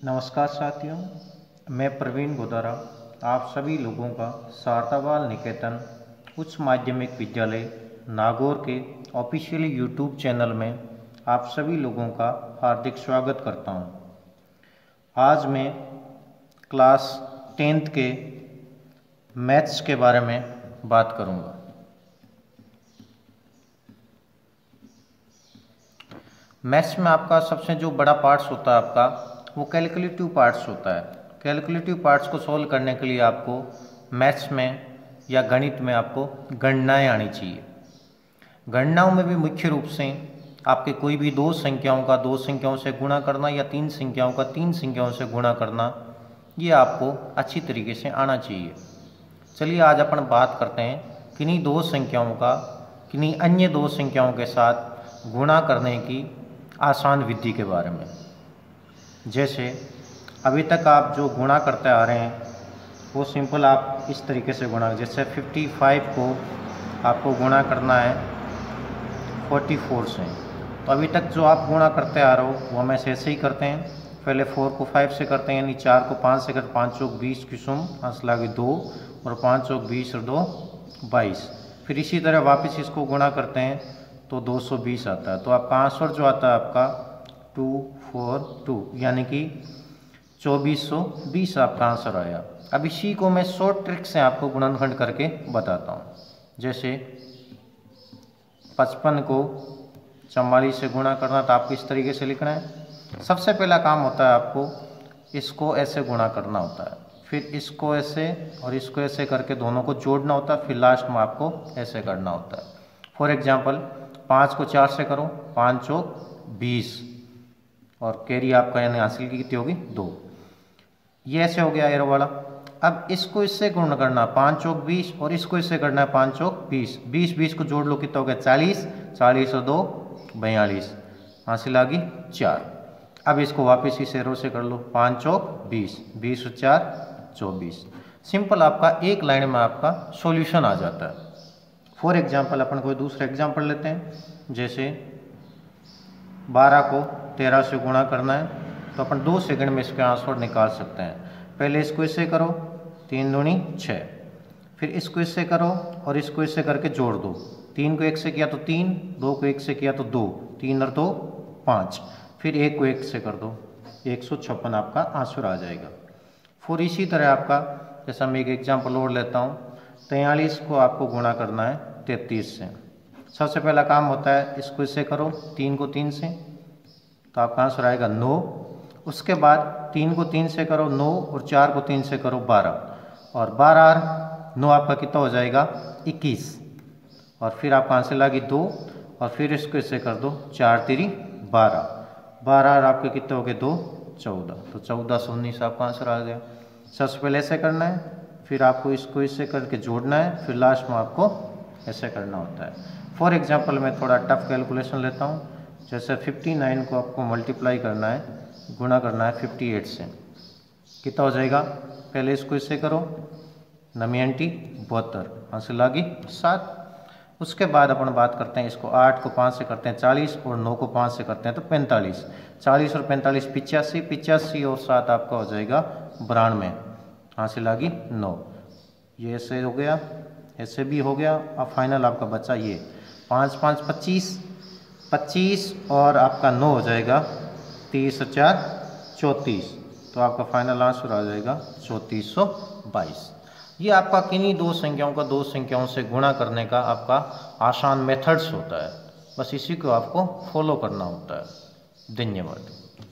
नमस्कार साथियों, मैं प्रवीण गोदारा आप सभी लोगों का शारदाबाल निकेतन उच्च माध्यमिक विद्यालय नागौर के ऑफिशियल यूट्यूब चैनल में आप सभी लोगों का हार्दिक स्वागत करता हूं। आज मैं क्लास 10th के मैथ्स के बारे में बात करूंगा। मैथ्स में आपका सबसे जो बड़ा पार्ट्स होता है आपका वो कैलकुलेटिव पार्ट्स होता है। कैलकुलेटिव पार्ट्स को सॉल्व करने के लिए आपको मैथ्स में या गणित में आपको गणनाएं आनी चाहिए। गणनाओं में भी मुख्य रूप से आपके कोई भी दो संख्याओं से गुणा करना या तीन संख्याओं से गुणा करना, ये आपको अच्छी तरीके से आना चाहिए। चलिए आज अपन बात करते हैं किन्हीं दो संख्याओं का किन्हीं अन्य दो संख्याओं के साथ गुणा करने की आसान विधि के बारे में। जैसे अभी तक आप जो गुणा करते आ रहे हैं वो सिंपल आप इस तरीके से गुणा, जैसे 55 को आपको गुणा करना है 44 से। तो अभी तक जो आप गुणा करते आ रहे हो वो हम ऐसे ही करते हैं। पहले 4 को 5 से करते हैं, यानी 4 को 5 से करते, 5 चौक 20 किस्म हंस लागे 2 और 5 चौक 20 और 2 22। फिर इसी तरह वापस इसको गुणा करते हैं तो 220 आता है। तो आपका आंसर जो आता है आपका 242, यानी कि 2420 आपका आंसर आया। अब इसी को मैं शॉर्ट ट्रिक से आपको गुणनखंड करके बताता हूँ। जैसे 55 को 44 से गुणा करना, तो आपको इस तरीके से लिखना है। सबसे पहला काम होता है आपको इसको ऐसे गुणा करना होता है, फिर इसको ऐसे और इसको ऐसे करके दोनों को जोड़ना होता है, फिर लास्ट में आपको ऐसे करना होता है। फॉर एग्जाम्पल 5 को 4 से करो, 5 चौक 20 और कैरी आपका यानी हासिल की कितनी होगी 2। ये ऐसे हो गया एरो वाला। अब इसको इससे गुणा करना, 5 चौक 20 और इसको इससे करना है 5 चौक 20। 20 को जोड़ लो, कितना हो गया 40, 40 और 2 42, हासिल आ गई 4। अब इसको वापस इस एरो से कर लो, 5 चौक 20, 20 और 4 24। सिंपल आपका एक लाइन में आपका सॉल्यूशन आ जाता है। फॉर एग्जाम्पल अपन कोई दूसरा एग्जाम्पल लेते हैं। जैसे 12 को 13 से गुणा करना है, तो अपन 2 सेकंड में इसका आंसर निकाल सकते हैं। पहले इसको इससे करो, 3 दूनी 6, फिर इसको इससे करो और इसको इससे करके जोड़ दो। 3 को 1 से किया तो 3, 2 को 1 से किया तो 2, 3 और 2 5, फिर 1 को 1 से कर दो, 156 आपका आंसर आ जाएगा। फिर इसी तरह आपका, जैसा मैं एक एग्जाम्पल और लेता हूँ, 43 को आपको गुणा करना है 33 से। सबसे पहला काम होता है इसको इससे करो, 3 को 3 से, तो आपका आंसर आएगा 9। उसके बाद 3 को 3 से करो 9 और 4 को 3 से करो 12, और 12 और 9 आपका कितना हो जाएगा 21, और फिर आपका आंसर लगी 2, और फिर इसको इससे कर दो 4 3 12, 12 और आपके कितने हो गए 2 14, तो 14 से 19 आपका आंसर आ गया। सबसे पहले ऐसे करना है, फिर आपको इसको इससे करके जोड़ना है, फिर लास्ट में आपको ऐसे करना होता है। फॉर एग्जाम्पल मैं थोड़ा टफ कैलकुलेशन लेता हूँ। जैसे 59 को आपको मल्टीप्लाई करना है, गुणा करना है 58 से, कितना हो जाएगा, पहले इसको इससे करो, 9 72, हासिल आ गई 7। उसके बाद अपन बात करते हैं इसको 8 को 5 से करते हैं 40 और 9 को 5 से करते हैं तो 45, 40 और 45 85, 85 और 7 आपका हो जाएगा 92, हासिल आ गई 9। ये ऐसे हो गया, ऐसे भी हो गया। अब फाइनल आपका बचा ये 5 5 25, 25 और आपका 9 हो जाएगा 30 और 4 34, तो आपका फाइनल आंसर आ जाएगा 3422। ये आपका किन्हीं दो संख्याओं से गुणा करने का आपका आसान मेथड्स होता है। बस इसी को आपको फॉलो करना होता है। धन्यवाद।